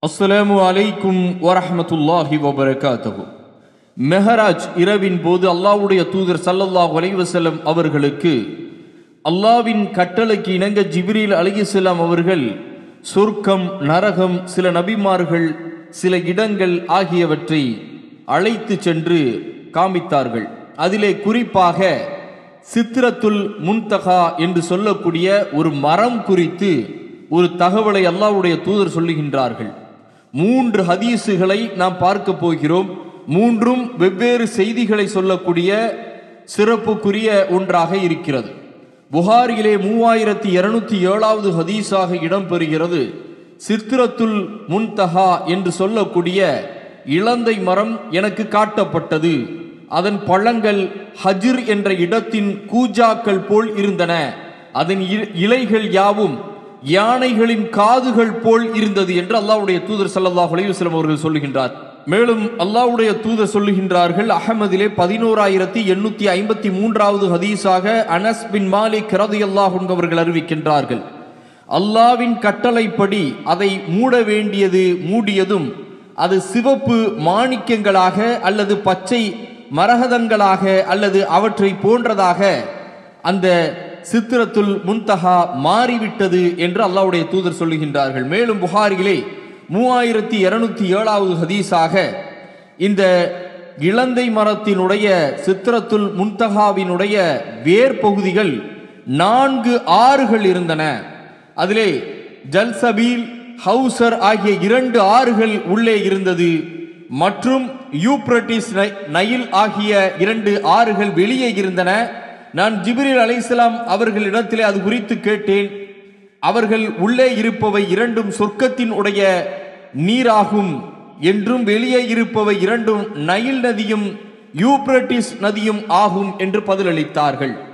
அஸ்ஸலாமு அலைக்கும் வரஹ்மத்துல்லாஹி வபரகாத்துஹு. மெஹராஜ் இரவின் போது அல்லாஹ்வுடைய தூதர் ஸல்லல்லாஹு அலைஹி வஸல்லம் அவர்களுக்கு அல்லாஹ்வின் கட்டளைக்கு இணங்க ஜிப்ரீல் அலைஹிஸ்ஸலாம் அவர்கள் சொர்க்கம், நரகம், சில நபிமார்கள், சில இடங்கள் ஆகியவற்றை அழைத்து சென்று காமித்தார்கள். அதிலே குறிப்பாக சித்ரத்துல் முன்தகா என்று சொல்லக்கூடிய ஒரு மரம் குறித்து ஒரு தகவலை அல்லாஹ்வுடைய தூதர் சொல்லுகின்றார்கள். 3 ஹதீசுகளை நாம் பார்க்க போகிறோம். 3ம் வெவ்வேறு செய்திகளை சொல்லக்கூடிய சிறப்புக்குரிய ஒன்றாக இருக்கிறது. புகாரியிலே 3207வது ஹதீஸாக இடம்பெறுகிறது. சித்ரத்துல் முன்தஹா என்று சொல்லக்கூடிய இலந்தை மரம் எனக்கு காட்டப்பட்டது. அதன் பழங்கள் ஹஜ்ர் என்ற இடத்தின் கூஜாக்கள் போல் இருந்தன. அதன் இலைகள் யாவும் யானைகளின் காதுகள் போல் இருந்தது என்று அல்லாஹ்வுடைய தூதர் ஸல்லல்லாஹு அலைஹி வஸல்லம் அவர்கள் சொல்லுகின்றார். மேலும் அல்லாஹ்வுடைய தூதர் சொல்லுகின்றார்கள், அஹ்மதிலே 11853வது ஹதீஸாக அனஸ் பின் மாலிக் ரலியல்லாஹு அன்ஹு அவர்கள் அறிவிக்கின்றார்கள், அல்லாஹ்வின் கட்டளைப்படி அதை மூட வேண்டியது மூடியதும் அது சிவப்பு மாணிக்கங்களாக அல்லது பச்சை மரகதங்களாக அல்லது அவற்றை போன்றதாக அந்த சித்ரத்துல் முன்தஹா மாறிவிட்டது என்று அல்லாஹ்வுடைய தூதர் சொல்லுகின்றார்கள். மேலும் புகாரியிலே 3207வது ஹதீஸாக இந்த இலந்தை மரத்தினுடைய சித்ரத்துல் முன்தஹாவினுடைய வேர் பகுதிகள் 4 ஆறுகள் இருந்தன. அதிலே ஜல்சபீல், ஹவுசர் ஆகிய 2 ஆறுகள் உள்ளே இருந்தது. மற்றும் யூப்ரட்டிஸ், நைல் ஆகிய 2 ஆறுகள் வெளியே இருந்தன. நான் ஜிப்ரீல் அலைஹிஸ்ஸலாம் அவர்களிடத்திலே அது குறித்து கேட்டேன். அவர்கள் உள்ளே இருப்பவை 2ம் சொர்க்கத்தின் உடைய நீராகும் என்றும் வெளியே இருப்பவை 2ம் நைல் நதியும் யூப்ரட்டிஸ் நதியும் ஆகும் என்று பதிலளித்தார்கள்.